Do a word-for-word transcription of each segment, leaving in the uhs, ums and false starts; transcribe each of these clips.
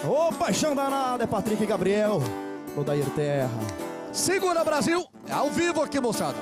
Ô, paixão danada, é Patrick e Gabriel, Odair Terra. Segura, Brasil, é ao vivo aqui, moçada.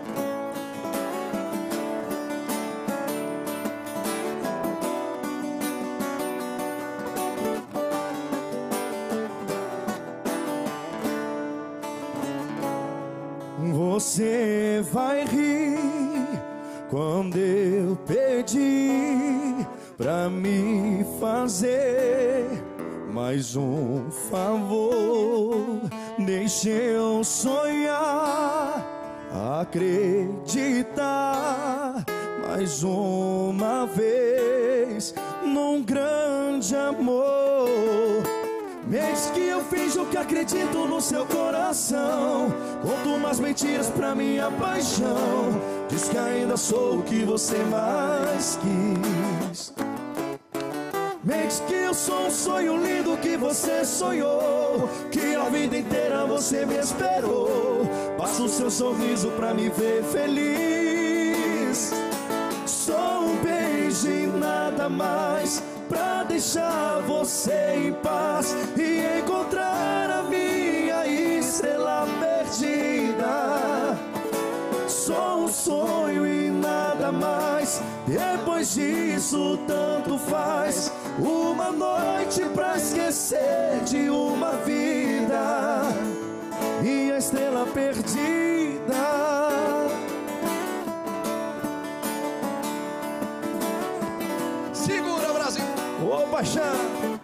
Você vai rir quando eu pedir pra me fazer mais um favor. Deixe eu sonhar, acreditar mais uma vez num grande amor. Mês que eu finjo que acredito no seu coração, conto umas mentiras pra minha paixão. Diz que ainda sou o que você mais quis. Mês que eu sou um sonho lindo que você sonhou, que a vida inteira você me esperou. Passo o seu sorriso pra me ver feliz. Só um beijo e nada mais pra deixar você em paz e encontrar a minha estrela perdida. Só um sonho e nada mais. Depois disso tanto faz. Uma noite pra esquecer de uma vida e a estrela perdida. Segura, Brasil. Ô, paixão.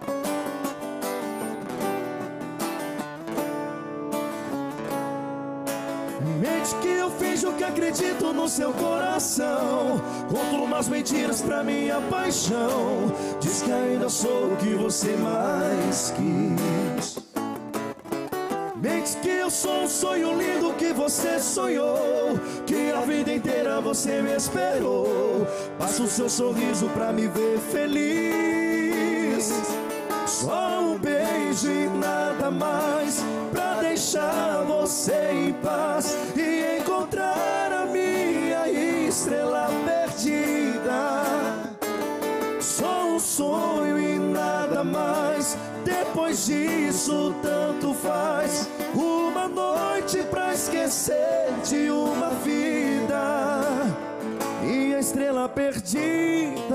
Mente que eu finjo que acredito no seu coração, conto umas mentiras pra minha paixão. Diz que ainda sou o que você mais quis. Mente que eu sou um sonho lindo que você sonhou, que a vida inteira você me esperou. Passo o seu sorriso pra me ver feliz. Só um beijo e nada mais pra deixar você em paz e encontrar a minha estrela perdida. Só um sonho e nada mais. Depois disso tanto faz. Uma noite pra esquecer de uma vida e a estrela perdida.